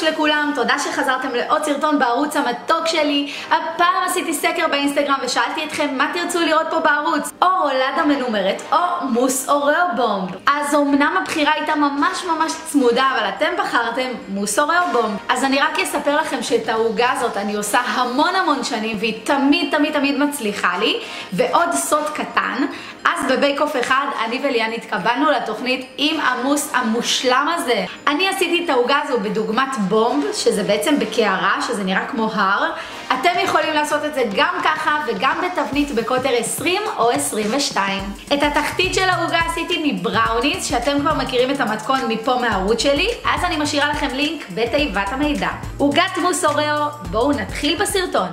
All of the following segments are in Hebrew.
לכולם, תודה שחזרתם לעוד סרטון בערוץ המתוק שלי. הפעם עשיתי סקר באינסטגרם ושאלתי אתכם מה תרצו לראות פה בערוץ, או רולדה מנומרת או מוס אוריאו בומב. אז אמנם הבחירה הייתה ממש צמודה, אבל אתם בחרתם מוס אוריאו בומב. אז אני רק אספר לכם שאת העוגה הזאת אני עושה המון שנים והיא תמיד מצליחה לי. ועוד סוד קטן, אז בבייק אוף אחד אני וליאן התקבלנו לתוכנית עם המוס המושלם הזה. אני עשיתי את העוגה הזו בדוגמת בומב, שזה בעצם בקערה, שזה נראה כמו הר. אתם יכולים לעשות את זה גם ככה וגם בתבנית בקוטר 20 או 22. את התחתית של העוגה עשיתי מבראוניס, שאתם כבר מכירים את המתכון מפה מהערוץ שלי, אז אני משאירה לכם לינק בתיבת המידע. עוגת מוס אוריאו, בואו נתחיל בסרטון.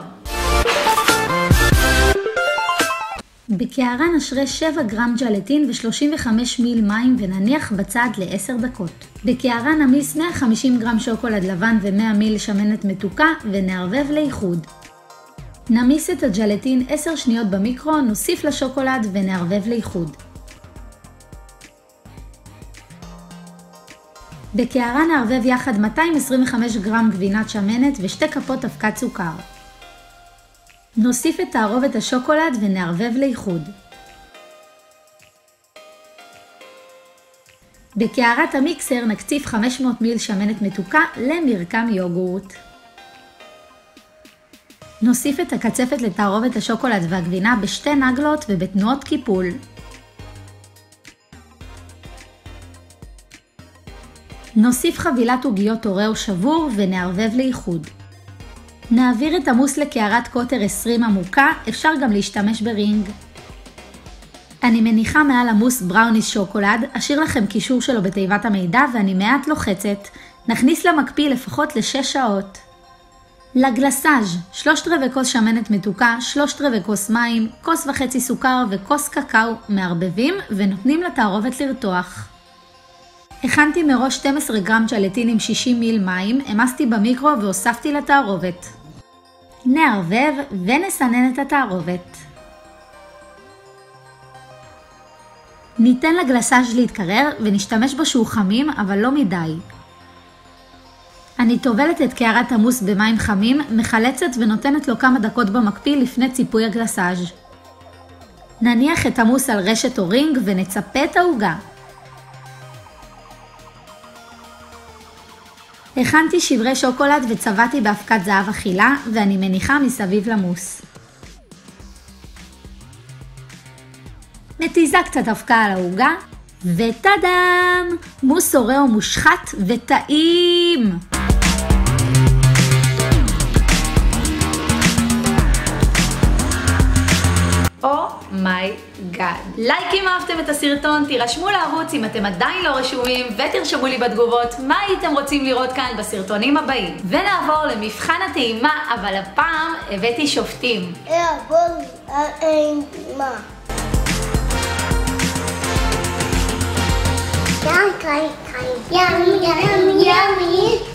בקערה נשרה 7 גרם ג'לטין ו35 מיל מים ונניח בצד ל10 דקות. בקערה נמיס 150 גרם שוקולד לבן ו100 מיל שמנת מתוקה ונערבב לאיחוד. נמיס את הג'לטין 10 שניות במיקרו, נוסיף לשוקולד ונערבב לאיחוד. בקערה נערבב יחד 225 גרם גבינת שמנת ו2 כפות אבקת סוכר. נוסיף את תערובת השוקולד ונערבב לאיחוד. בקערת המיקסר נקציף 500 מיל שמנת מתוקה למרקם יוגורט. נוסיף את הקצפת לתערובת השוקולד והגבינה בשתי נגלות ובתנועות קיפול. נוסיף חבילת עוגיות אוריאו שבור ונערבב לאיחוד. נעביר את המוס לקערת קוטר 20 עמוקה, אפשר גם להשתמש ברינג. אני מניחה מעל המוס בראוניס שוקולד, אשאיר לכם קישור שלו בתיבת המידע ואני מעט לוחצת. נכניס למקפיא לפחות ל6 שעות. לגלסאז' 3/4 כוס שמנת מתוקה, 3/4 כוס מים, כוס וחצי סוכר וכוס קקאו, מערבבים ונותנים לתערובת לרתוח. הכנתי מראש 12 גרם ג'לטין עם 60 מיל מים, המסתי במיקרו והוספתי לתערובת. נערבב ונסנן את התערובת. ניתן לגלסאז' להתקרר ונשתמש בו שהוא חמים אבל לא מדי. אני טובלת את קערת המוס במים חמים, מחלצת ונותנת לו כמה דקות במקפיא לפני ציפוי הגלסאז'. נניח את המוס על רשת או רינג ונצפה את העוגה. הכנתי שברי שוקולד וצבעתי באבקת זהב אכילה ואני מניחה מסביב למוס. נתיזה קצת אבקה על העוגה וטאדאם! מוס אוריאו מושחת וטעים! אומייגאד. לייקים אהבתם את הסרטון, תירשמו לערוץ אם אתם עדיין לא רשומים ותרשמו לי בתגובות מה הייתם רוצים לראות כאן בסרטונים הבאים. ונעבור למבחן הטעימה, אבל הפעם הבאתי שופטים. Yummy, yummy, yummy.